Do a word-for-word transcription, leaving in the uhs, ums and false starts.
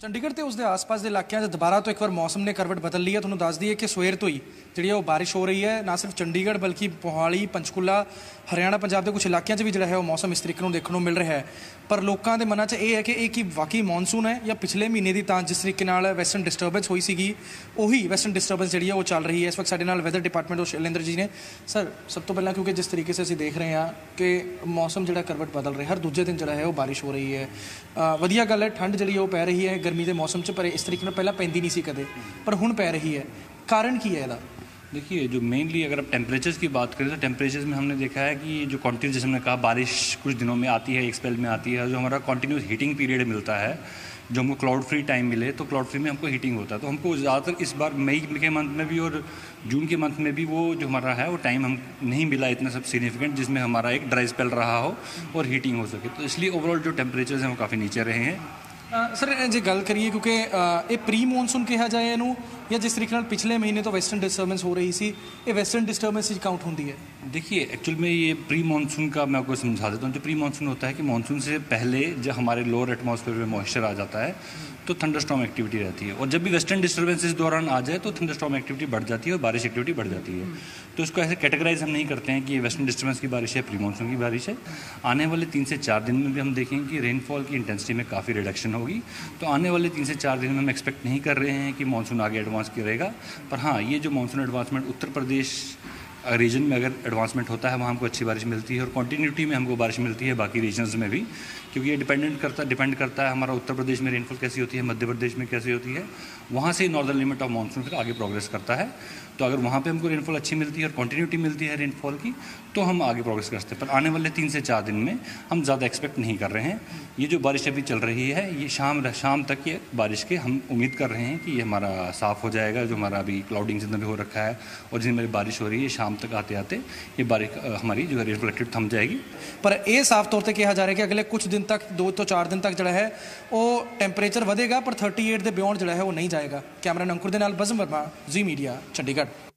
ਚੰਡੀਗੜ੍ਹ ਤੇ ਉਸਦੇ ਆਸ-ਪਾਸ ਦੇ ਇਲਾਕਿਆਂ 'ਚ ਦੁਬਾਰਾ ਤੋਂ ਇੱਕ ਵਾਰ ਮੌਸਮ ਨੇ ਕਰਵਟ ਬਦਲ ਲਈ ਹੈ। ਤੁਹਾਨੂੰ ਦੱਸ ਦਈਏ ਕਿ ਸਵੇਰ ਤੋਂ ਹੀ ਜਿਹੜੀ ਉਹ ਬਾਰਿਸ਼ ਹੋ ਰਹੀ ਹੈ, ਨਾ ਸਿਰਫ ਚੰਡੀਗੜ੍ਹ ਬਲਕਿ ਮੋਹਾਲੀ, ਪੰਚਕੂਲਾ, ਹਰਿਆਣਾ, ਪੰਜਾਬ ਦੇ ਕੁਝ ਇਲਾਕਿਆਂ 'ਚ ਵੀ ਜਿਹੜਾ ਹੈ ਉਹ ਮੌਸਮ ਇਸ ਤਰੀਕੇ ਨੂੰ ਦੇਖਣ ਨੂੰ ਮਿਲ ਰਿਹਾ ਹੈ। ਪਰ ਲੋਕਾਂ ਦੇ ਮਨਾਂ 'ਚ ਇਹ ਹੈ ਕਿ ਇਹ ਕੀ ਵਾਕਈ ਮੌਨਸੂਨ ਹੈ ਜਾਂ ਪਿਛਲੇ ਮਹੀਨੇ ਦੀ ਤਾਂ ਜਿਸ ਤਰੀਕੇ ਨਾਲ ਵੈਸਟਰਨ ਡਿਸਟਰਬੈਂਸ ਹੋਈ ਸੀਗੀ ਉਹੀ ਵੈਸਟਰਨ ਡਿਸਟਰਬੈਂਸ ਜਿਹੜੀ ਹੈ ਉਹ ਚੱਲ ਰਹੀ ਹੈ। ਇਸ ਵਕਤ ਸਾਡੇ ਨਾਲ ਵੈਦਰ ਡਿਪਾਰਟਮੈਂਟ ਤੋਂ ਸ਼ੈਲੇਂਦਰ ਜੀ ਨੇ। ਸਰ, ਸਭ ਤੋਂ ਪਹਿਲਾਂ ਕਿਉਂਕਿ ਜਿਸ ਤਰੀਕੇ ਸੇ ਅਸੀਂ ਦੇਖ ਰਹੇ ਹਾਂ ਕਿ ਮੌਸਮ ਜਿਹੜਾ ਕਰਵਟ ਬਦਲ ਰਿਹਾ, ਹਰ ਦੂਜੇ ਦਿਨ ਜਿਹੜਾ ਹੈ ਉਹ ਬਾਰਿਸ਼ ਹੋ ਰਹੀ ਹੈ। ਵਧੀਆ ਗੱਲ ਹੈ, ਠੰਡ ਜਿਹੜੀ ਉਹ ਪੈ ਰਹੀ ਹੈ गर्मी के मौसम च, पर इस तरीके में पहला पैंदी नहीं सी कदे, पर हुण पै रही है। कारण की है? देखिए, जो मेनली अगर आप टेम्परेचर्स की बात करें तो टेम्परेचर्स में हमने देखा है कि जो कॉन्टिन्यूस, जैसे हमने कहा, बारिश कुछ दिनों में आती है, एक स्पेल में आती है, जो हमारा कॉन्टिन्यूस हीटिंग पीरियड मिलता है, जो हमको क्लाउड फ्री टाइम मिले तो क्लाउड फ्री में हमको हीटिंग होता है। तो हमको ज़्यादातर इस बार मई के मंथ में भी और जून के मंथ में भी वो जो हमारा है वो टाइम हम नहीं मिला इतना सब सिग्निफिकेंट जिसमें हमारा एक ड्राई स्पेल रहा हो और हीटिंग हो सके। तो इसलिए ओवरऑल जो टेम्परेचर्स हैं वो काफ़ी नीचे रहे हैं। सर, जो गल करिए क्योंकि ये प्री मॉनसून कहा जाए इनू या जिस तरीके नाल पिछले महीने तो वैसटर्न डिस्टर्बेंस हो रही सी, ये वैसटर्न डिस्टर्बेंस काउंट होती है? देखिए, एक्चुअल में ये प्री मॉनसून का मैं आपको समझा देता हूँ। जो प्री मॉनसून होता है कि मॉनसून से पहले जब हमारे लोअर एटमॉस्फेयर में मॉइस्चर आ जाता है तो थंडरस्टॉर्म एक्टिविटी रहती है, और जब भी वेस्टर्न डिस्टर्बेंस इस दौरान आ जाए तो थंडरस्टॉर्म एक्टिविटी बढ़ जाती है और बारिश एक्टिविटी बढ़ जाती है। तो इसको ऐसे कैटेगराइज हम नहीं करते हैं कि ये वेस्टर्न डिस्टर्बेंस की बारिश है, प्री मॉनसून की बारिश है। आने वाले तीन से चार दिन में भी हम देखेंगे कि रेनफॉल की इंटेंसिटी में काफ़ी रिडक्शन होगी। तो आने वाले तीन से चार दिन में हम एक्सपेक्ट नहीं कर रहे हैं कि मानसून आगे एडवांस करेगा, पर हाँ, ये जो monsoon advancement Uttar Pradesh region में अगर एडवांसमेंट होता है वहाँ हमको अच्छी बारिश मिलती है और कॉन्टीन्यूटी में हमको बारिश मिलती है बाकी रीजन्स में भी, क्योंकि ये डिपेंडेंट करता डिपेंड करता है हमारा उत्तर प्रदेश में रेनफॉल कैसी होती है, मध्य प्रदेश में कैसी होती है, वहाँ से नॉर्दर्न लिमिट ऑफ मानसून फिर आगे प्रोग्रेस करता है। तो अगर वहाँ पे हमको रेनफॉल अच्छी मिलती है और कॉन्टीन्यूटी मिलती है रेनफॉल की तो हम आगे प्रोग्रेस करते हैं। पर आने वाले तीन से चार दिन में हम ज़्यादा एक्सपेक्ट नहीं कर रहे हैं। ये जो बारिश अभी चल रही है ये शाम शाम तक ये बारिश के हम उम्मीद कर रहे हैं कि ये हमारा साफ़ हो जाएगा। जो हमारा अभी क्लाउडिंग जितना भी हो रखा है और जिसमें मेरी बारिश हो रही है, शाम तक आते आते ये बारिश हमारी जो है रेनफॉल एक्टिविटी थम जाएगी। पर यह साफ तौर पर कहा जा रहा है कि अगले कुछ दिन तक, दो तो चार दिन तक जो है वो टैंपरेचर बढ़ेगा, पर थर्टी एट के बियॉन्ड जो है वो नहीं जाएगा। कैमरा अंकुर दे नाल बज़म वर्मा, जी मीडिया, चंडीगढ़।